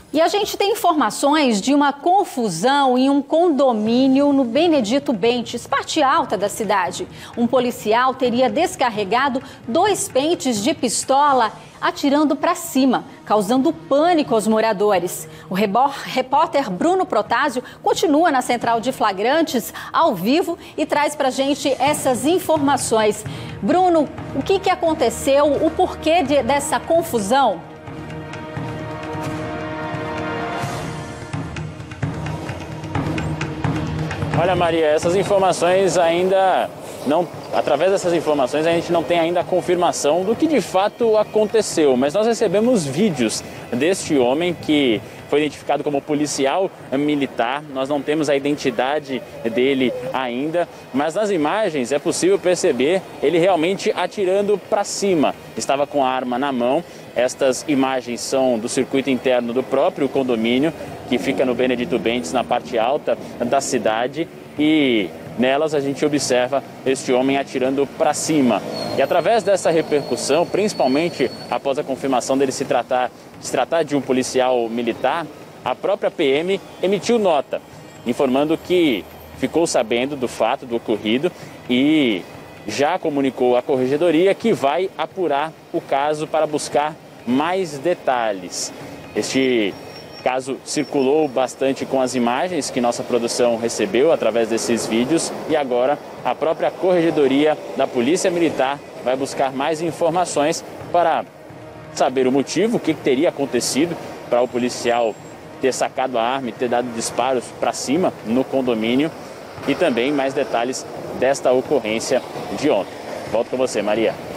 E a gente tem informações de uma confusão em um condomínio no Benedito Bentes, parte alta da cidade. Um policial teria descarregado 2 pentes de pistola atirando para cima, causando pânico aos moradores. O repórter Bruno Protásio continua na central de flagrantes, ao vivo, e traz para a gente essas informações. Bruno, o que aconteceu, o porquê dessa confusão? Olha, Maria, essas informações ainda não... Através dessas informações a gente não tem ainda a confirmação do que de fato aconteceu, mas nós recebemos vídeos deste homem que foi identificado como policial militar. Nós não temos a identidade dele ainda, mas nas imagens é possível perceber ele realmente atirando para cima. Estava com a arma na mão. Estas imagens são do circuito interno do próprio condomínio, que fica no Benedito Bentes, na parte alta da cidade, e nelas a gente observa este homem atirando para cima. E através dessa repercussão, principalmente após a confirmação dele se tratar de um policial militar, a própria PM emitiu nota, informando que ficou sabendo do fato do ocorrido e já comunicou à corregedoria que vai apurar o caso para buscar mais detalhes. Este caso circulou bastante com as imagens que nossa produção recebeu através desses vídeos, e agora a própria corregedoria da Polícia Militar vai buscar mais informações para saber o motivo, o que teria acontecido para o policial ter sacado a arma e ter dado disparos para cima no condomínio, e também mais detalhes desta ocorrência de ontem. Volto com você, Maria.